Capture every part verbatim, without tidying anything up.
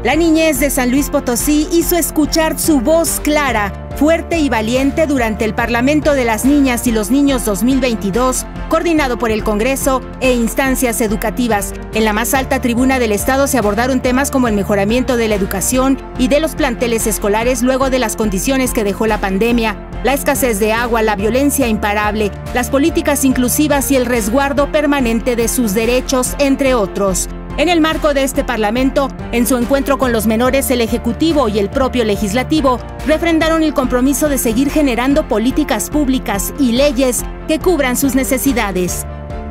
La niñez de San Luis Potosí hizo escuchar su voz clara, fuerte y valiente durante el Parlamento de las Niñas y los Niños dos mil veintidós, coordinado por el Congreso e instancias educativas. En la más alta tribuna del Estado se abordaron temas como el mejoramiento de la educación y de los planteles escolares luego de las condiciones que dejó la pandemia, la escasez de agua, la violencia imparable, las políticas inclusivas y el resguardo permanente de sus derechos, entre otros. En el marco de este Parlamento, en su encuentro con los menores, el Ejecutivo y el propio Legislativo refrendaron el compromiso de seguir generando políticas públicas y leyes que cubran sus necesidades.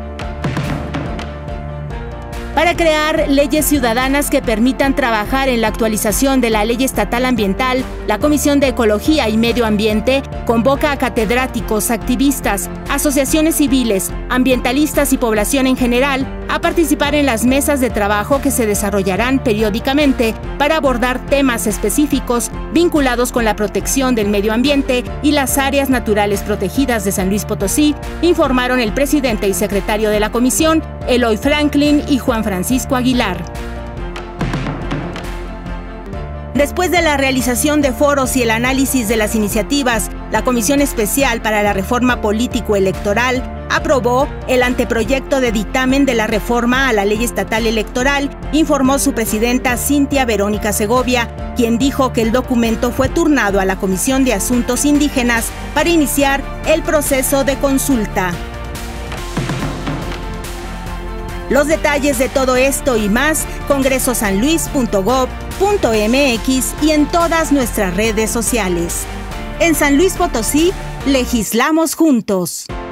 Para crear leyes ciudadanas que permitan trabajar en la actualización de la Ley Estatal Ambiental, la Comisión de Ecología y Medio Ambiente convoca a catedráticos, activistas, asociaciones civiles, ambientalistas y población en general a participar en las mesas de trabajo que se desarrollarán periódicamente para abordar temas específicos vinculados con la protección del medio ambiente y las áreas naturales protegidas de San Luis Potosí, informaron el presidente y secretario de la comisión, Eloy Franklin y Juan Francisco Aguilar. Después de la realización de foros y el análisis de las iniciativas, la Comisión Especial para la Reforma Político-Electoral aprobó el anteproyecto de dictamen de la reforma a la Ley Estatal Electoral, informó su presidenta Cintia Verónica Segovia, quien dijo que el documento fue turnado a la Comisión de Asuntos Indígenas para iniciar el proceso de consulta. Los detalles de todo esto y más, congreso san luis punto gob punto m x y en todas nuestras redes sociales. En San Luis Potosí, legislamos juntos.